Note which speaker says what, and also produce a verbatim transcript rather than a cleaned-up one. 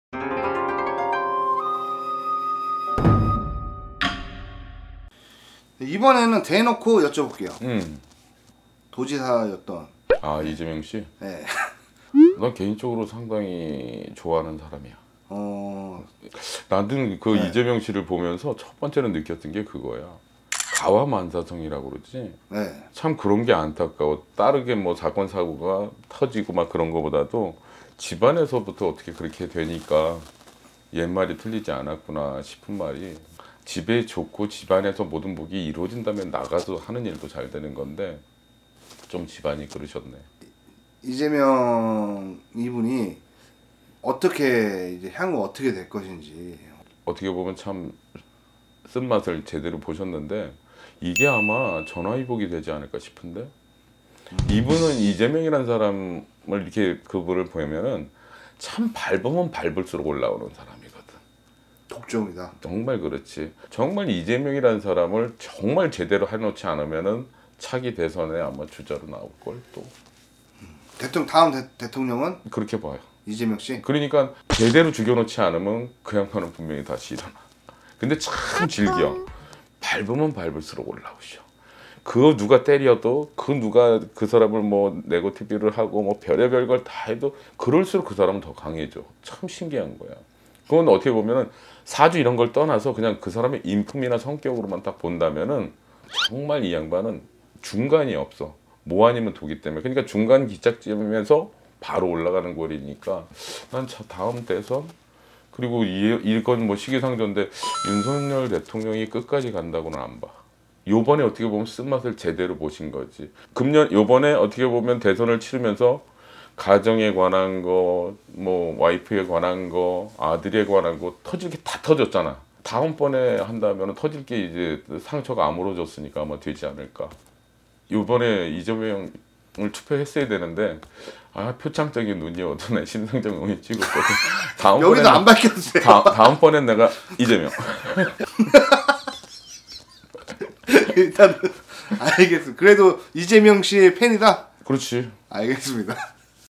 Speaker 1: 이번에는 대놓고 여쭤볼게요.
Speaker 2: 음.
Speaker 1: 도지사였던
Speaker 2: 아 이재명 씨?
Speaker 1: 네.
Speaker 2: 난 개인적으로 상당히 좋아하는 사람이야.
Speaker 1: 어.
Speaker 2: 나는 그
Speaker 1: 네.
Speaker 2: 이재명 씨를 보면서 첫 번째로 느꼈던 게 그거야. 가와만사성이라고 그러지.
Speaker 1: 네.
Speaker 2: 참 그런 게 안타까워. 다르게 뭐 사건 사고가 터지고 막 그런 거보다도 집안에서부터 어떻게 그렇게 되니까 옛말이 틀리지 않았구나 싶은 말이, 집에 좋고 집안에서 모든 복이 이루어진다면 나가서 하는 일도 잘 되는 건데 좀 집안이 그러셨네.
Speaker 1: 이재명 이분이 어떻게 이제 향후 어떻게 될 것인지
Speaker 2: 어떻게 보면 참 쓴맛을 제대로 보셨는데 이게 아마 전화위복이 되지 않을까 싶은데, 음. 이분은 이재명이라는 사람을 이렇게 그거를 보면은 참 밟으면 밟을수록 올라오는 사람이거든.
Speaker 1: 독종이다.
Speaker 2: 정말 그렇지. 정말 이재명이라는 사람을 정말 제대로 해놓지 않으면은 차기 대선에 아마 주자로 나올 걸 또.
Speaker 1: 대통령 다음 대, 대통령은
Speaker 2: 그렇게 봐요.
Speaker 1: 이재명 씨.
Speaker 2: 그러니까 제대로 죽여놓지 않으면 그 양반은 분명히 다시 일어나. 근데 참 즐겨. 밟으면 밟을수록 올라오셔. 그 누가 때려도 그 누가 그 사람을 뭐 네거티브를 하고 뭐 별의별 걸 다 해도 그럴수록 그 사람은 더 강해져. 참 신기한 거야. 그건 어떻게 보면은 사주 이런 걸 떠나서 그냥 그 사람의 인품이나 성격으로만 딱 본다면은 정말 이 양반은 중간이 없어. 뭐 아니면 도기 때문에. 그러니까 중간 기착점에서 바로 올라가는 꼴이니까 난 다음 대선, 그리고 이, 이건 뭐 시기상조인데 윤석열 대통령이 끝까지 간다고는 안 봐. 요번에 어떻게 보면 쓴맛을 제대로 보신 거지. 금년 요번에 어떻게 보면 대선을 치르면서 가정에 관한 거, 뭐 와이프에 관한 거, 아들에 관한 거 터질 게 다 터졌잖아. 다음번에 한다면 터질 게 이제 상처가 아물어졌으니까 아마 되지 않을까. 요번에 이재명을 투표했어야 되는데 아 표창적인 눈이 오더네. 심상정 의원이 찍었거든.
Speaker 1: 여기도 안 밝혀주세요.
Speaker 2: 다, 다음번엔 내가 이재명.
Speaker 1: 일단 알겠습니다. 그래도 이재명 씨의 팬이다?
Speaker 2: 그렇지.
Speaker 1: 알겠습니다.